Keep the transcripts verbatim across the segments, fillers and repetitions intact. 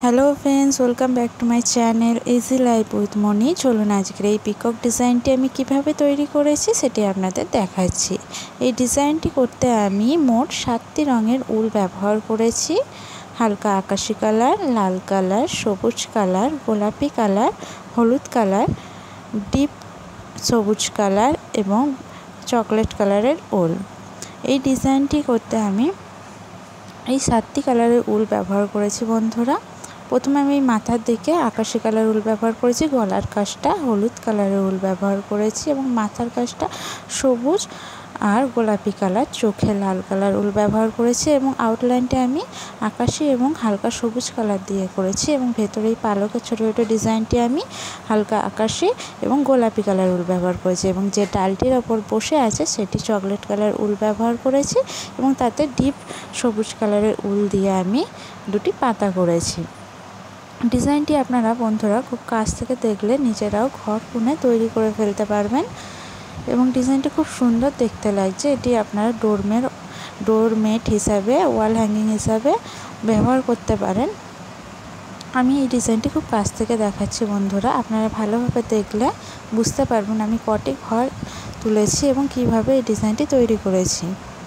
Hello friends, welcome back to my channel easy life with Moni. চলুন আজকের এই peacock ডিজাইনটি আমি কিভাবে তৈরি করেছি সেটি আপনাদের দেখাচ্ছি। এই ডিজাইনটি করতে আমি মোট সাতটি রঙের উল ব্যবহার করেছি। হালকা আকাশি কালার, লাল কালার, সবুজ কালার, গোলাপি কালার, হলুদ কালার, ডিপ সবুজ কালার এবং চকলেট কালারের উল। এই ডিজাইনটি করতে আমি এই সাতটি কালারের উল ব্যবহার করেছি বন্ধুরা। প্রথমে আমি মাথার দিকে আকাশি কালার উল ব্যবহার করেছি, গলার কাজটা হলুদ কালারের উল ব্যবহার করেছি এবং মাথার কাজটা সবুজ আর গোলাপি কালার, চোখে লাল কালার উল ব্যবহার করেছি এবং আউটলাইনটা আমি আকাশি এবং হালকা সবুজ কালার দিয়ে করেছি এবং ভেতরে এই পালকের ছোটো ছোটো ডিজাইনটি আমি হালকা আকাশি এবং গোলাপি কালার উল ব্যবহার করেছি এবং যে ডালটির ওপর বসে আছে সেটি চকলেট কালার উল ব্যবহার করেছি এবং তাতে ডিপ সবুজ কালারের উল দিয়ে আমি দুটি পাতা করেছি। ডিজাইনটি আপনারা বন্ধুরা খুব কাছ থেকে দেখলে নিজেরাও ঘর কোণে তৈরি করে ফেলতে পারবেন এবং ডিজাইনটি খুব সুন্দর দেখতে লাগছে। এটি আপনারা ডোরমের ডোরমেট হিসাবে, ওয়াল হ্যাঙ্গিং হিসাবে ব্যবহার করতে পারেন। আমি এই ডিজাইনটি খুব কাছ থেকে দেখাচ্ছি বন্ধুরা, আপনারা ভালোভাবে দেখলে বুঝতে পারবেন আমি কটি ঘর তুলেছি এবং কিভাবে এই ডিজাইনটি তৈরি করেছি।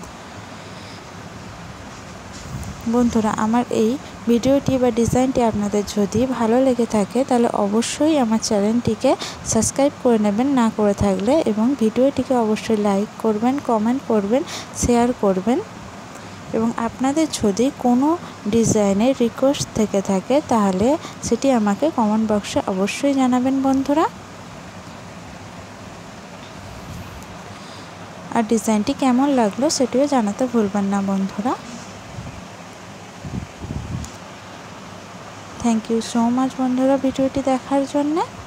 বন্ধুরা, আমার এই ভিডিওটি বা ডিজাইনটি আপনাদের যদি ভালো লেগে থাকে তাহলে অবশ্যই আমার চ্যানেলটিকে সাবস্ক্রাইব করে নেবেন না করে থাকলে, এবং ভিডিওটিকে অবশ্যই লাইক করবেন, কমেন্ট করবেন, শেয়ার করবেন এবং আপনাদের যদি কোনো ডিজাইনের রিকোয়েস্ট থেকে থাকে তাহলে সেটি আমাকে কমেন্ট বক্সে অবশ্যই জানাবেন বন্ধুরা। আর ডিজাইনটি কেমন লাগলো সেটিও জানাতে ভুলবেন না বন্ধুরা। থ্যাংক ইউ সো মাচ বন্ধুরা ভিডিওটি দেখার জন্যে।